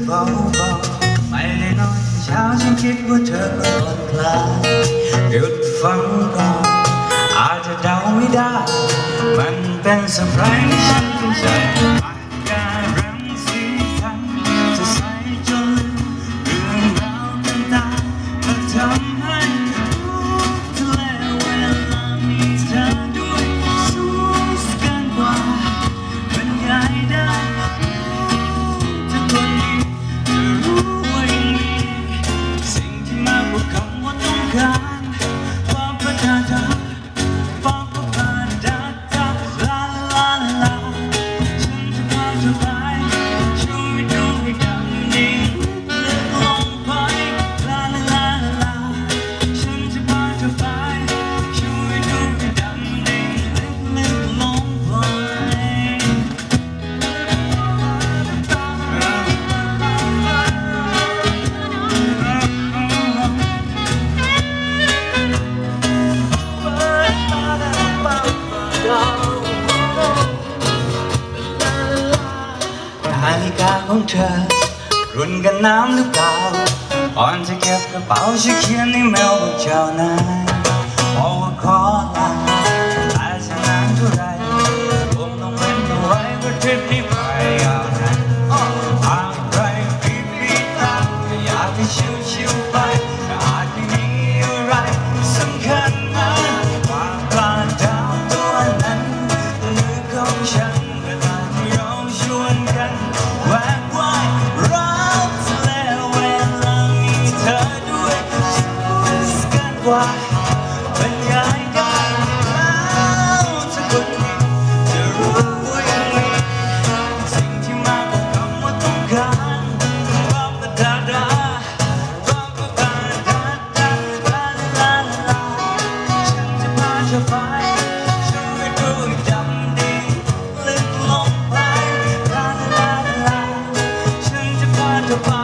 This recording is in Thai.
เบาๆไม่ได้นอนเช้าฉันคิดว่าเธอก็ผ่อนคลายหยุดฟังก่อนอาจจะเดาไม่ได้มันเป็นเซอร์ไพรส์ที่ฉันตั้งใจการรังสีสันจะใส่จนลืมเรื่องราวต่างๆมาทำให้รู้ทะเลเวลามีเธอด้วยสูงเกินกว่าบรรยายได้ถ้าคนนี้จะรู้ว่ายังมีสิ่งที่มากกว่าคำว่าต้องการความประทับใจนาฬิกาของเธอรุ่นกันน้ำหรือเปล่าก่อนจะเก็บกระเป๋าฉันเขียนในเมลบอกเจ้านายบอกว่าขอลาแต่จะนานเท่าไรคงต้องเป็นเท่าไรว่าทริปนี้ไปยาวนานหากใครปีตามก็อยากให้ชิวๆไปอาจไม่มีอะไรสำคัญนะความปลาดาวตัวนั้นมือของฉันเวลาที่เราชวนกันแหวกว่ายรักทะเลเวลามีเธอด้วยสูงเกินกว่าบรรยายได้แล้วถ้าคนนี้จะรู้ว่ายังมีสิ่งที่มากกว่าคำว่าต้องการความประทับใจความประทับใจลาลาลาฉันจะพาเธอไปช่วยดูดำดิ่งลึกลงไปลาลาลาฉันจะพาเธอไป